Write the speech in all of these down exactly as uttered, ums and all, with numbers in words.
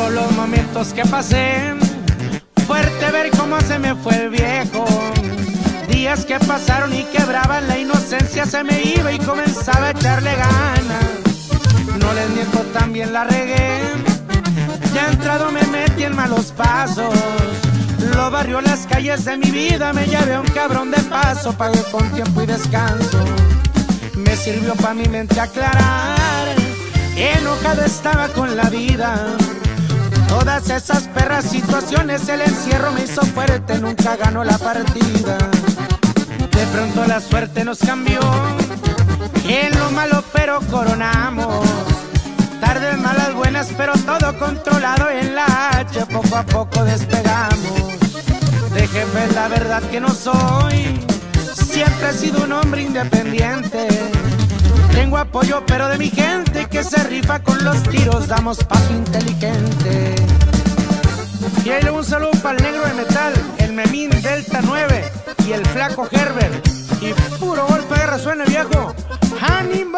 Lloro los momentos que pasé, fuerte ver cómo se me fue el viejo. Días que pasaron y quebraban la inocencia, se me iba y comenzaba a echarle ganas. No les miento, también la regué, ya entrado me metí en malos pasos. Lo barrió las calles de mi vida, me llevé a un cabrón de paso. Pagué con tiempo y descanso, me sirvió pa' mi mente aclarar. Enojado estaba con la vida, todas esas perras situaciones, el encierro me hizo fuerte, nunca ganó la partida. De pronto la suerte nos cambió, en lo malo pero coronamos. Tardes malas buenas pero todo controlado en la H, poco a poco despegamos. De jefe la verdad que no soy, siempre he sido un hombre independiente. Tengo apoyo pero de mi gente que se rifa con los tiros, damos paso inteligente. Y ahí le un saludo para el negro de metal, el Memín Delta nueve y el flaco Herbert. Y puro golpe de resuene viejo, ¡ánimo!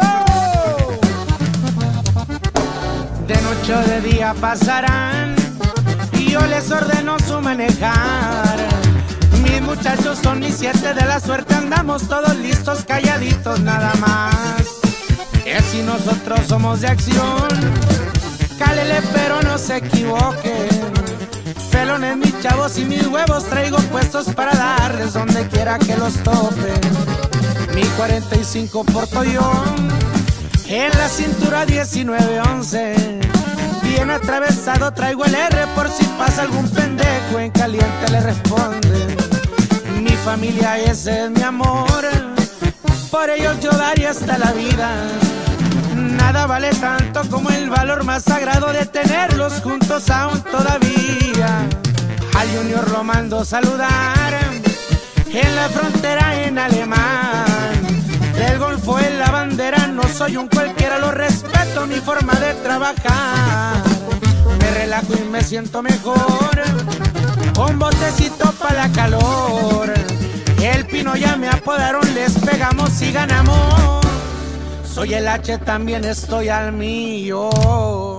De noche o de día pasarán y yo les ordeno su manejar. Mis muchachos son mis siete de la suerte, andamos todos listos, calladitos nada más. Que si nosotros somos de acción, cálele pero no se equivoque. Pelones mis chavos y mis huevos traigo puestos para darles donde quiera que los tope. Mi cuarenta y cinco porto yo, en la cintura diecinueve once. Bien atravesado traigo el R por si pasa algún pendejo, en caliente le responde. Mi familia ese es mi amor, por ellos yo daría hasta la vida. Nada vale tanto como el valor más sagrado de tenerlos juntos aún todavía. Al Junior lo mando saludar, en la frontera en alemán. Del Golfo en la bandera, no soy un cualquiera, lo respeto, mi forma de trabajar. Me relajo y me siento mejor, un botecito para la calor. El Pino ya me apodaron, les pegamos y ganamos. Soy el H, también estoy al mío.